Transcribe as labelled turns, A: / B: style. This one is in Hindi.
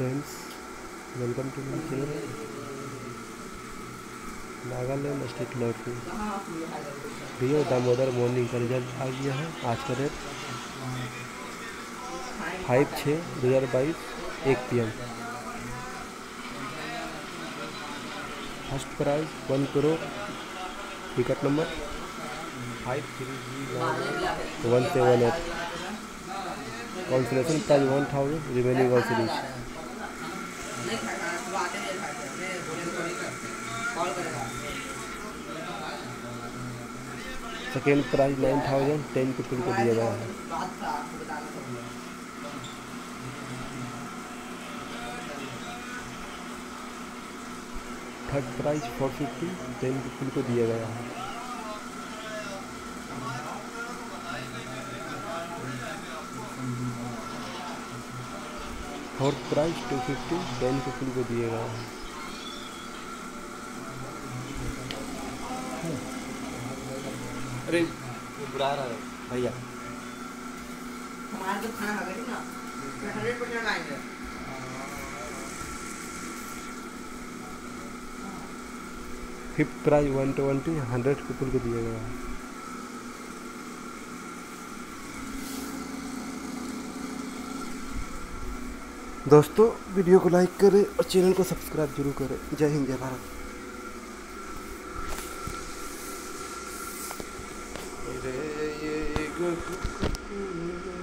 A: Friends, welcome to my channel Nagaland state lottery. भैया दामोदर मॉर्निंग का रिजल्ट आ गया है। आज का date 5/6/2022 1 PM। First prize 1 crore, ticket number 530178। Consolation prize 1000, remaining all series. Second prize 9000, 10 people को दिया गया है। थर्ड प्राइज 450, 10 पीपल को दिया गया है। फोर्थ प्राइज 250, 10 पीपल को दिया गया है।
B: अरे बुला रहा है भैया।
C: हमारा तो खाना खा गए ना, 100% आएंगे।
A: फिफ्थ प्राइज 120, 100 पीपल को दिया गया है। दोस्तों, वीडियो को लाइक करें और चैनल को सब्सक्राइब जरूर करें। जय हिंद, जय भारत।